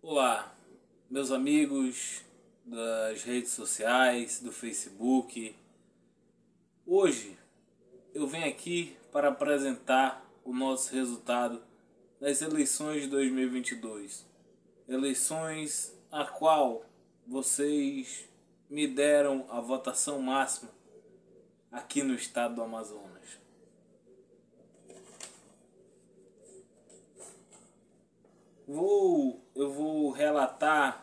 Olá, meus amigos das redes sociais, do Facebook. Hoje eu venho aqui para apresentar o nosso resultado das eleições de 2022. Eleições a qual vocês me deram a votação máxima aqui no estado do Amazonas. Eu vou relatar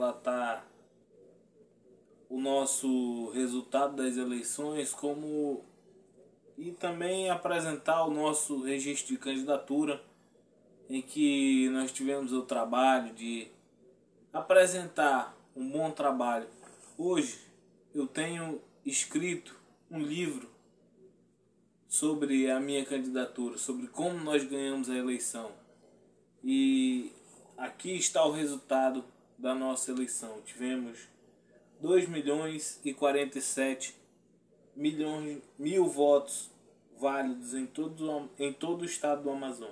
o nosso resultado das eleições e também apresentar o nosso registro de candidatura, em que nós tivemos o trabalho de apresentar um bom trabalho. Hoje eu tenho escrito um livro sobre a minha candidatura, sobre como nós ganhamos a eleição. E aqui está o resultado da nossa eleição. Tivemos 2.047.000 votos válidos em todo o estado do Amazonas.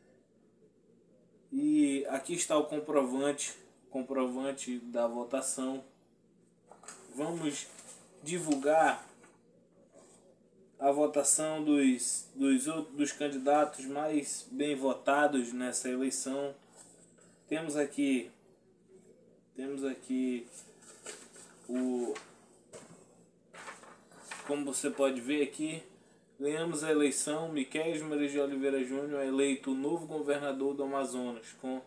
E aqui está o comprovante da votação. Vamos divulgar a votação dos candidatos mais bem votados nessa eleição. Temos aqui como você pode ver aqui, ganhamos a eleição. Miquélis Maris de Oliveira Júnior é eleito o novo governador do Amazonas com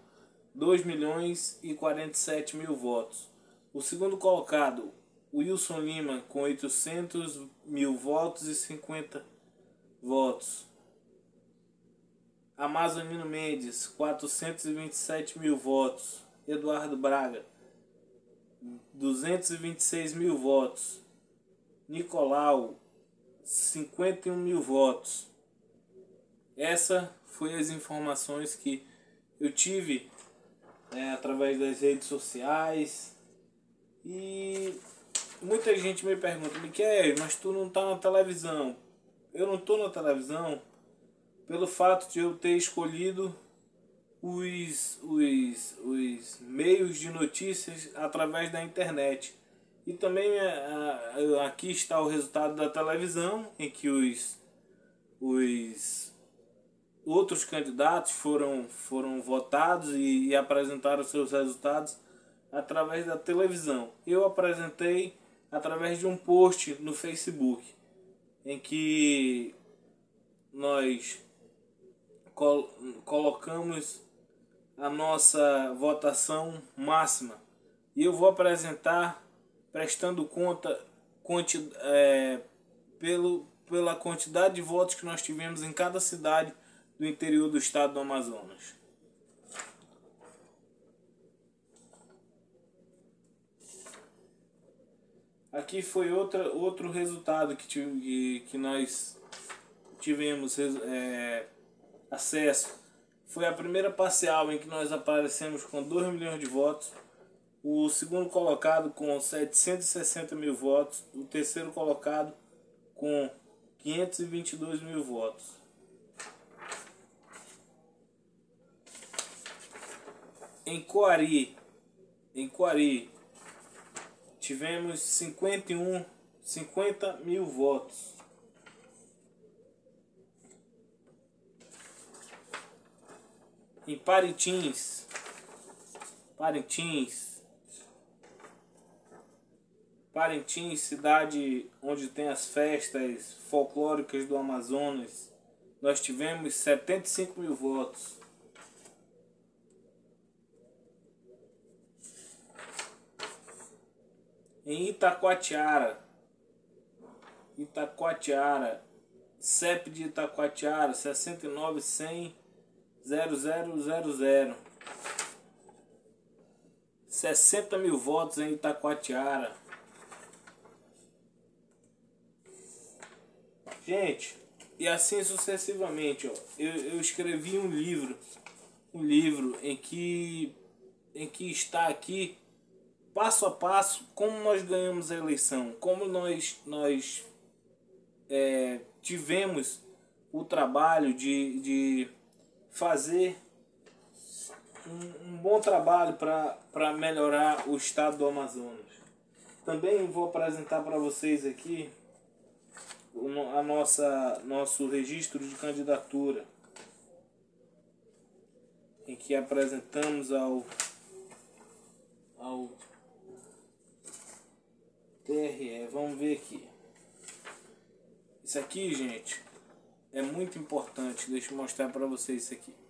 2.047.000 votos. O segundo colocado, Wilson Lima, com 800.000 votos e 50 votos. Amazonino Mendes, 427.000 votos. Eduardo Braga, 226.000 votos. Nicolau, 51.000 votos. Essa foi as informações que eu tive através das redes sociais. E muita gente me pergunta: Miquel, mas tu não tá na televisão? Eu não tô na televisão pelo fato de eu ter escolhido os meios de notícias através da internet. E também aqui está o resultado da televisão, em que os outros candidatos foram votados e apresentaram seus resultados através da televisão. Eu apresentei através de um post no Facebook, em que nós colocamos a nossa votação máxima. E eu vou apresentar prestando conta pela quantidade de votos que nós tivemos em cada cidade do interior do estado do Amazonas. Aqui foi outro resultado que nós tivemos acesso. Foi a primeira parcial em que nós aparecemos com 2 milhões de votos. O segundo colocado com 760.000 votos. O terceiro colocado com 522.000 votos. Em Coari tivemos 50.000 votos. Em Parintins, cidade onde tem as festas folclóricas do Amazonas, nós tivemos 75.000 votos. Em Itacoatiara, CEP de Itacoatiara, 69.100.0000. 60.000 votos em Itacoatiara. Gente, e assim sucessivamente, ó. Eu escrevi um livro em que está aqui passo a passo como nós ganhamos a eleição, como nós tivemos o trabalho de fazer um bom trabalho para melhorar o estado do Amazonas. Também vou apresentar para vocês aqui nosso registro de candidatura, em que apresentamos ao TRE. Vamos ver aqui. Isso aqui, gente, é muito importante. Deixa eu mostrar para vocês isso aqui.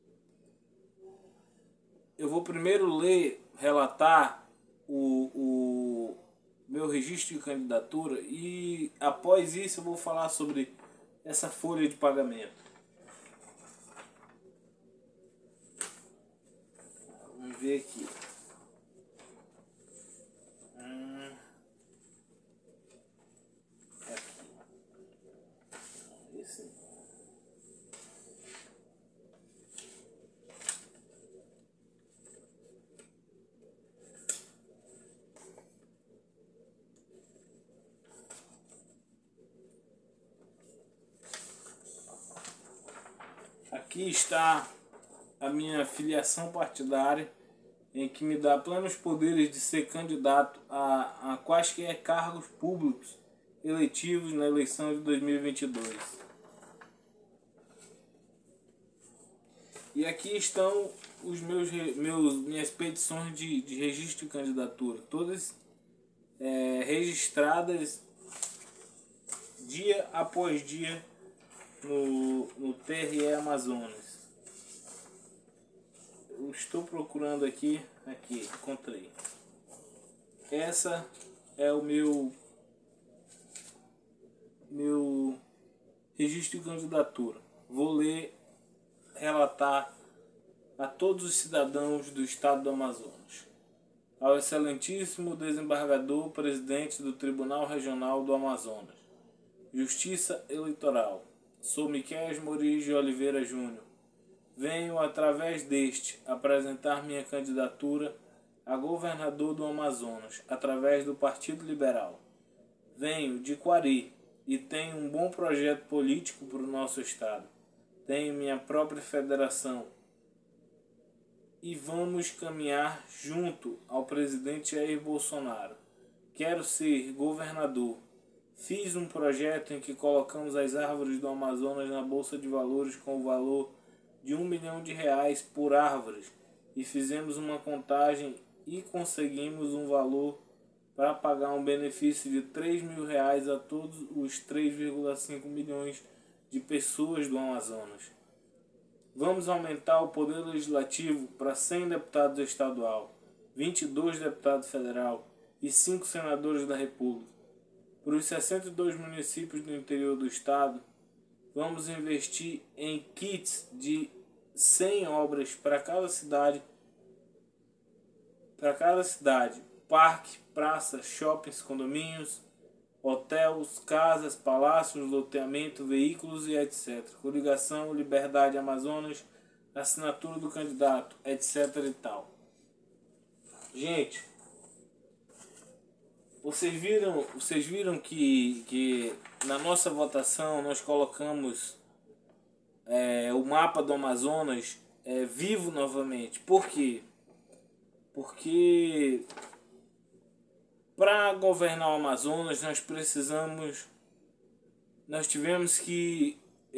Eu vou primeiro relatar o meu registro de candidatura e após isso eu vou falar sobre essa folha de pagamento. Vamos ver aqui. Aqui está a minha filiação partidária, em que me dá plenos poderes de ser candidato a quaisquer cargos públicos eletivos na eleição de 2022. E aqui estão os minhas petições de registro de candidatura, todas registradas dia após dia no TRE Amazonas. Eu estou procurando aqui, encontrei. Essa é o meu registro de candidatura. Vou relatar a todos os cidadãos do estado do Amazonas. Ao excelentíssimo desembargador presidente do Tribunal Regional do Amazonas, Justiça Eleitoral, sou Miquéias Moriz de Oliveira Júnior. Venho, através deste, apresentar minha candidatura a governador do Amazonas, através do Partido Liberal. Venho de Quari e tenho um bom projeto político para o nosso estado. Tenho minha própria federação e vamos caminhar junto ao presidente Jair Bolsonaro. Quero ser governador. Fiz um projeto em que colocamos as árvores do Amazonas na Bolsa de Valores com o valor de R$1 milhão por árvore e fizemos uma contagem e conseguimos um valor para pagar um benefício de R$3.000 a todos os 3,5 milhões de pessoas do Amazonas. Vamos aumentar o poder legislativo para 100 deputados estadual, 22 deputados federal e 5 senadores da República. Para os 62 municípios do interior do estado, vamos investir em kits de 100 obras para cada cidade, parque, praças, shoppings, condomínios, hotéis, casas, palácios, loteamento, veículos e etc. Coligação Liberdade Amazonas, assinatura do candidato, etc. e tal. Gente, vocês viram que na nossa votação nós colocamos o mapa do Amazonas vivo novamente. Por quê? Porque para governar o Amazonas nós tivemos que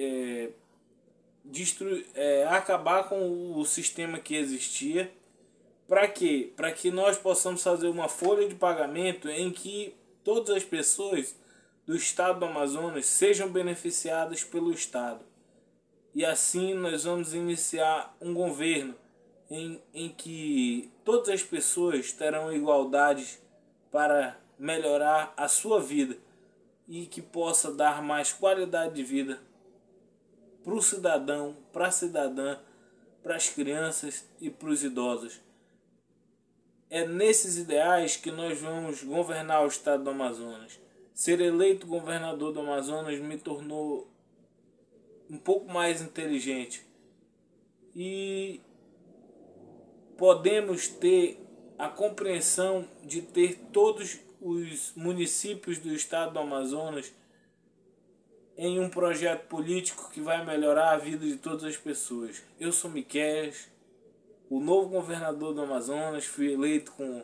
acabar com o sistema que existia. Para quê? Para que nós possamos fazer uma folha de pagamento em que todas as pessoas do estado do Amazonas sejam beneficiadas pelo estado. E assim nós vamos iniciar um governo em que todas as pessoas terão igualdade para melhorar a sua vida e que possa dar mais qualidade de vida para o cidadão, para a cidadã, para as crianças e para os idosos. É nesses ideais que nós vamos governar o estado do Amazonas. Ser eleito governador do Amazonas me tornou um pouco mais inteligente. E podemos ter a compreensão de ter todos os municípios do estado do Amazonas em um projeto político que vai melhorar a vida de todas as pessoas. Eu sou Miquéias, o novo governador do Amazonas. Fui eleito com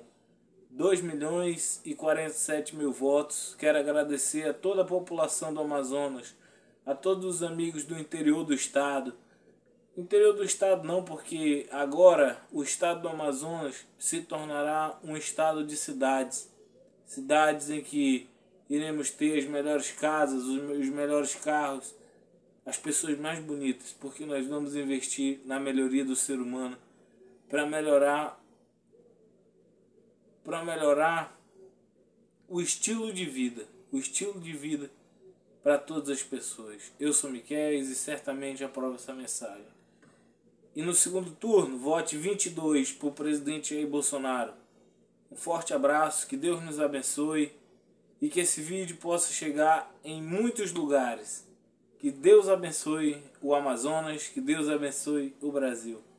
2.047.000 votos. Quero agradecer a toda a população do Amazonas, a todos os amigos do interior do estado. Interior do estado não, porque agora o estado do Amazonas se tornará um estado de cidades. Cidades em que iremos ter as melhores casas, os melhores carros, as pessoas mais bonitas, porque nós vamos investir na melhoria do ser humano para melhorar o estilo de vida, para todas as pessoas. Eu sou Miquéis e certamente aprovo essa mensagem. E no segundo turno, vote 22 para o presidente Jair Bolsonaro. Um forte abraço, que Deus nos abençoe e que esse vídeo possa chegar em muitos lugares. Que Deus abençoe o Amazonas, que Deus abençoe o Brasil.